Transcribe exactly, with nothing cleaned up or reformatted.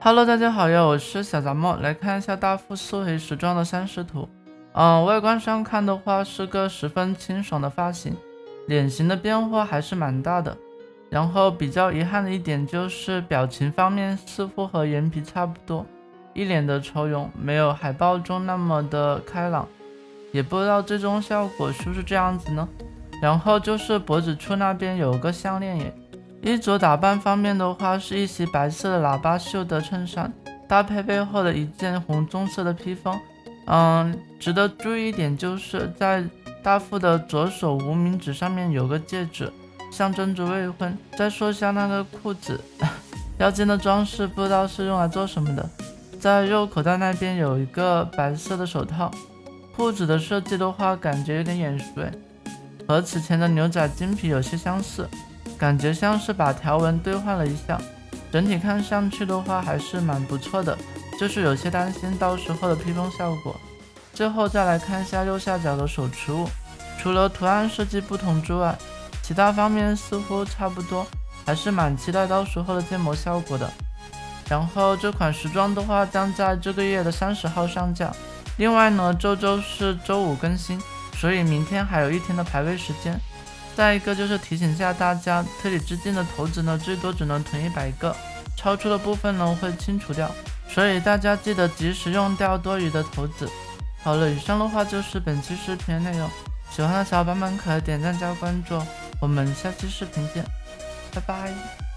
Hello， 大家好呀，我是小杂毛，来看一下大腹素黑时装的三视图。嗯，外观上看的话是个十分清爽的发型，脸型的变化还是蛮大的。然后比较遗憾的一点就是表情方面似乎和眼皮差不多，一脸的愁容，没有海报中那么的开朗。也不知道最终效果是不是这样子呢？然后就是脖子处那边有个项链耶。衣着打扮方面的话，是一袭白色的喇叭袖的衬衫，搭配背后的一件红棕色的披风。嗯，值得注意一点就是在大腹的左手无名指上面有个戒指，象征着未婚。再说一下那个裤子，腰间的装饰不知道是用来做什么的。在右口袋那边有一个白色的手套。裤子的设计的话，感觉有点眼熟诶，和此前的牛仔精皮有些相似。感觉像是把条纹兑换了一下，整体看上去的话还是蛮不错的，就是有些担心到时候的披风效果。最后再来看一下右下角的手持物，除了图案设计不同之外，其他方面似乎差不多，还是蛮期待到时候的建模效果的。然后这款时装的话将在这个月的三十号上架，另外呢周周是周五更新，所以明天还有一天的排位时间。再一个就是提醒下大家，推理致敬的头子呢最多只能囤一百个，超出的部分呢会清除掉，所以大家记得及时用掉多余的头子。好了，以上的话就是本期视频的内容，喜欢的小伙伴们可点赞加关注，我们下期视频见，拜拜。